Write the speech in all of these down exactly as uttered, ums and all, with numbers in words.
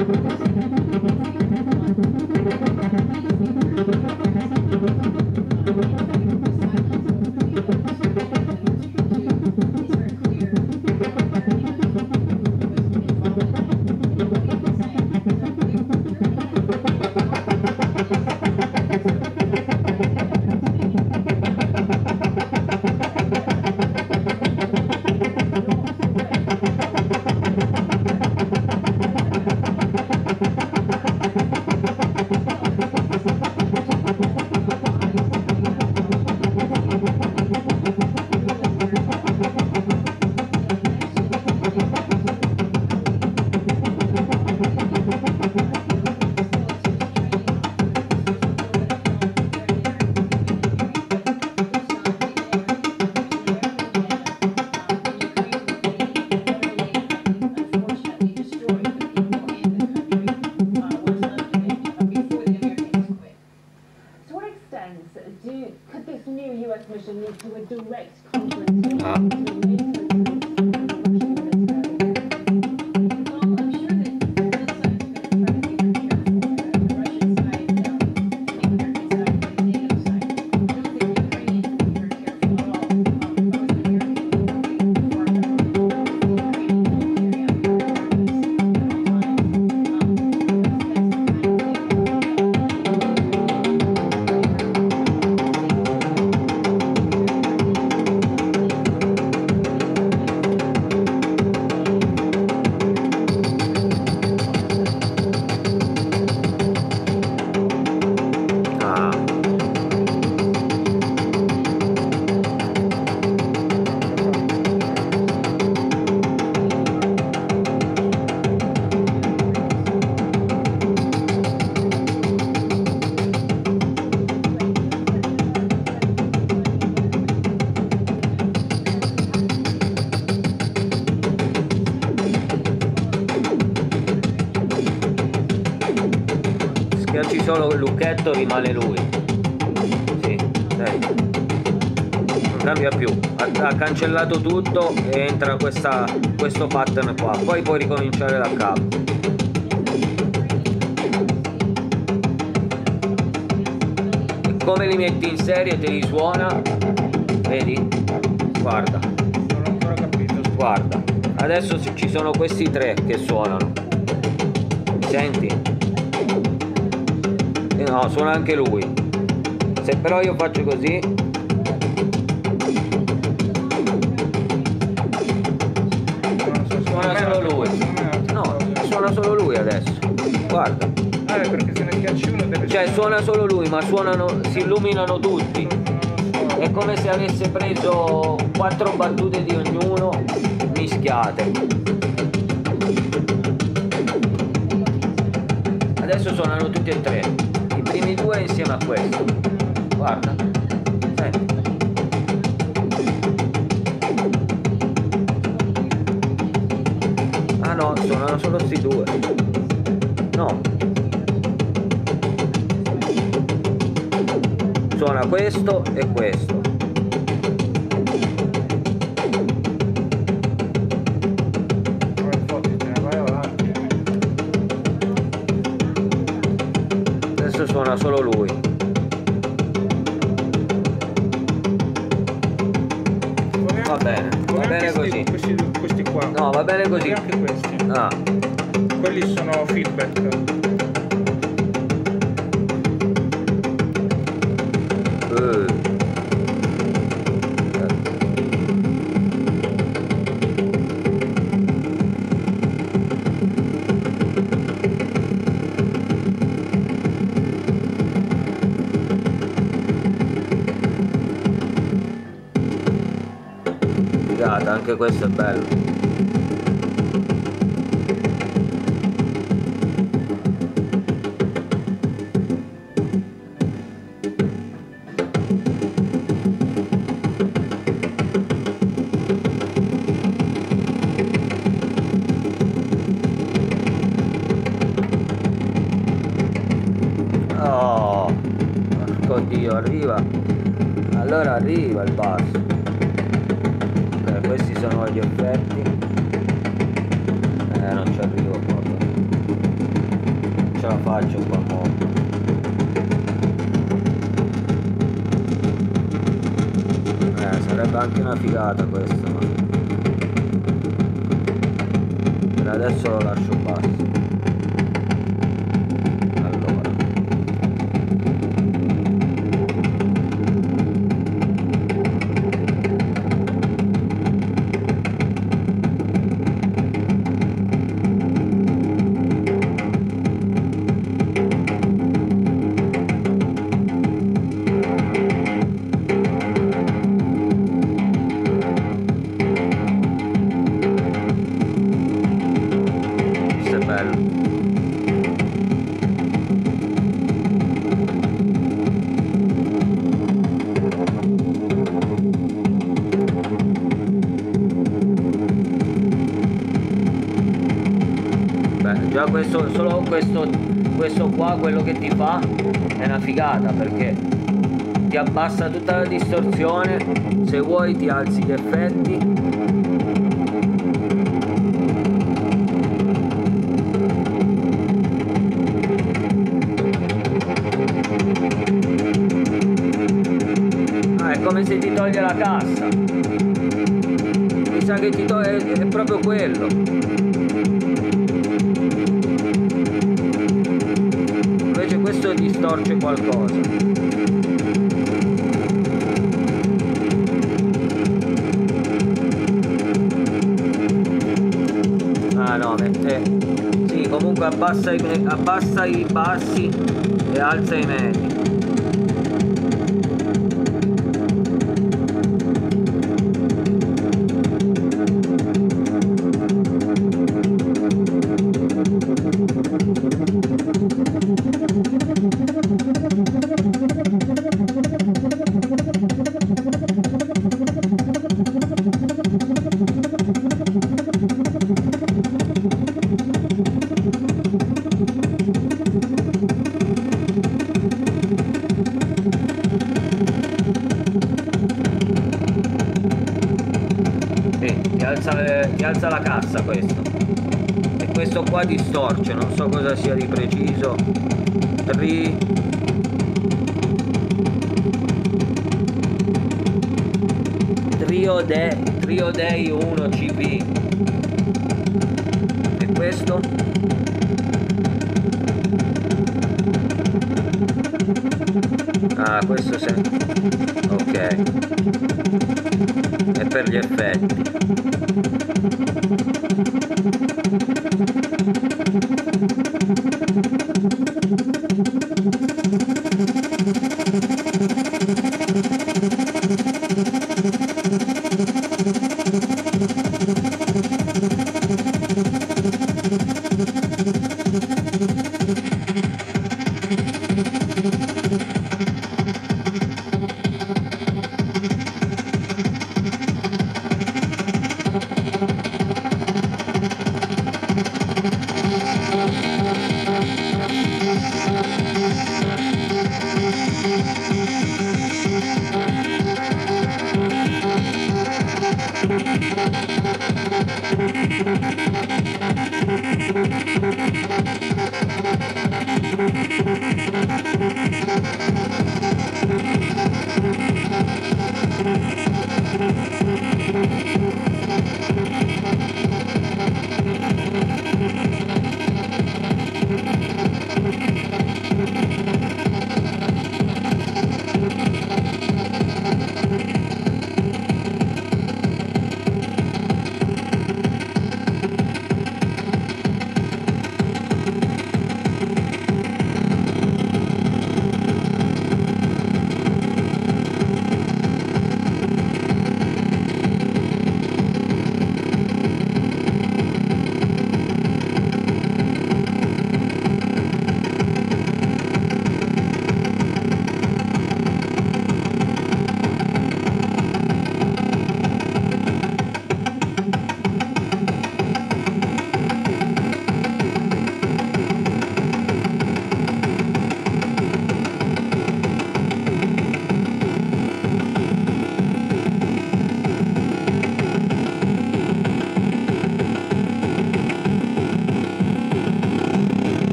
Schiacci solo il lucchetto, rimane lui. Sì, dai. Non cambia più. Ha, ha cancellato tutto e entra questa, questo pattern qua. Poi puoi ricominciare da capo. E come li metti in serie te li suona. Vedi? Guarda. Non ho ancora capito. Guarda. Adesso ci sono questi tre che suonano. Senti? No, suona anche lui. Se però io faccio così, suona solo lui. No, suona solo lui adesso. Guarda. Ah, perché se ne schiacci uno deve... Cioè suona solo lui, ma suonano, si illuminano tutti. È come se avesse preso quattro battute di ognuno mischiate. Adesso suonano tutti e tre. I primi due insieme a questo. Guarda. Senti. Ah no, suonano solo sti due. No. Suona questo e questo. Adesso suona solo lui. Va bene, va bene così. Questi, questi qua. No, va bene così. Anche questi. Ah. Quelli sono feedback. Uh. Figata, anche questo è bello. Oh, oddio, arriva. Allora arriva il basso. Ok, questi sono gli effetti. Eh, non ci arrivo proprio. ce la faccio qua mo. Eh, sarebbe anche una figata questa, ma per adesso lo lascio basso. Allora, questo è bello. Beh, già questo, solo questo, questo qua, quello che ti fa è una figata, perché ti abbassa tutta la distorsione, se vuoi ti alzi gli effetti. Ah, è come se ti toglie la cassa, mi sa che ti toglie, è proprio quello. Invece questo distorce qualcosa. Ah no, mette... sì, comunque abbassa i, abbassa i bassi e alza i medi. Ti alza, ti alza la cassa questo, e questo qua distorce, non so cosa sia di preciso. Tri... Trio Day, Trio Day uno C V. E questo? Ah, questo se... ok, è per gli effetti.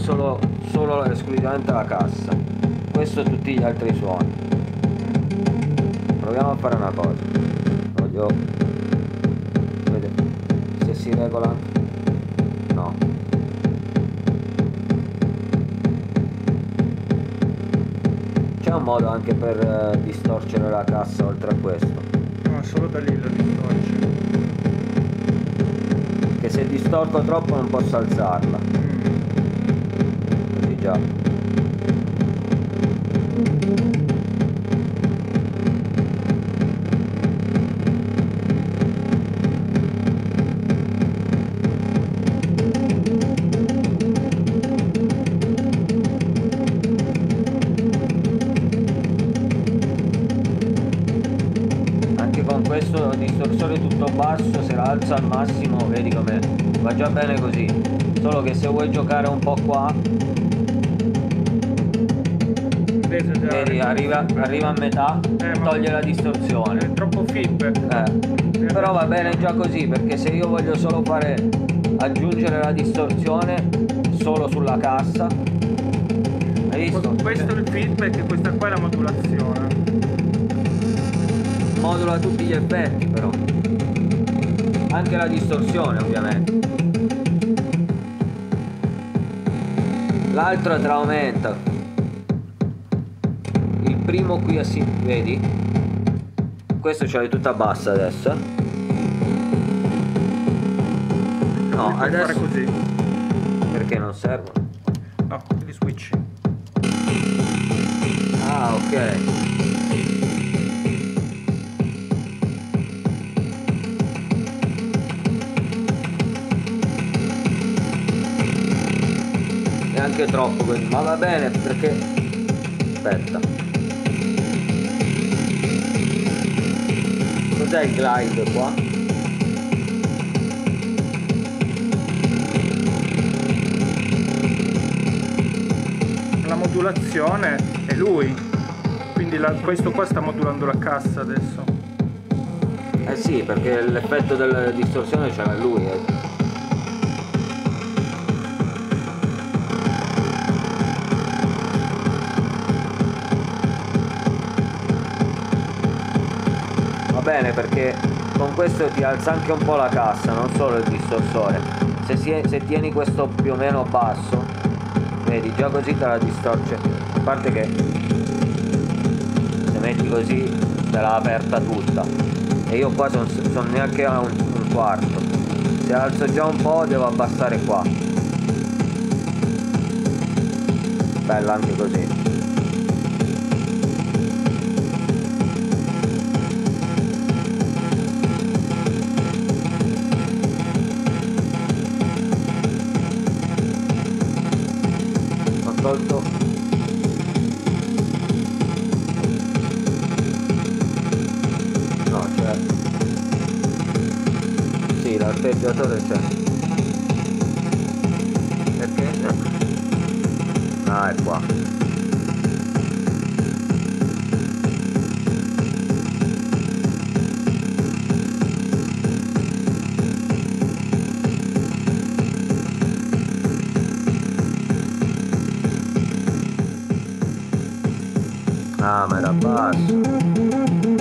solo, solo esclusivamente la cassa, questo e tutti gli altri suoni. Proviamo a fare una cosa, voglio vedere se si regola. No, c'è un modo anche per eh, distorcere la cassa oltre a questo, No, solo da lì lo distorce. che se distorco troppo non posso alzarla, Mm. così già. Anche con questo distorsore tutto basso, se la alzo al massimo, vedi come va già bene così, solo che se vuoi giocare un po' qua, Adesso già- vedi, arriva, arriva a metà, Eh, ma- toglie la È distorsione. troppo feedback. Eh, però va bene già così, perché se io voglio solo fare aggiungere la distorsione solo sulla cassa, hai visto? Questo è il feedback e questa qua è la modulazione. Modula tutti gli effetti, però anche la distorsione ovviamente. L'altro te la aumenta. Il primo qui a sinistra, vedi? Questo ce l'hai tutta bassa adesso, eh? No, Puoi fare adesso così. perché non servono. No, li switch. Ah, ok. È anche troppo così, ma va bene perché... Aspetta. Cos'è il glide qua? La modulazione è lui. Quindi la- questo qua sta modulando la cassa adesso. Eh sì, perché l'effetto della distorsione ce l'ha lui. Eh. Va bene, perché con questo ti alza anche un po' la cassa, non solo il distorsore. Se, si- se tieni questo più o meno basso, vedi, già così te la distorce. A parte che se metti così te l'ha aperta tutta. E io qua sono son neanche a un, un quarto. Se alzo già un po' devo abbassare qua. Bella anche così. Ho tolto. No, c'è. Sì, l'arpeggiatore c'è. Perché? Ah, è qua. Ah, ma era basso.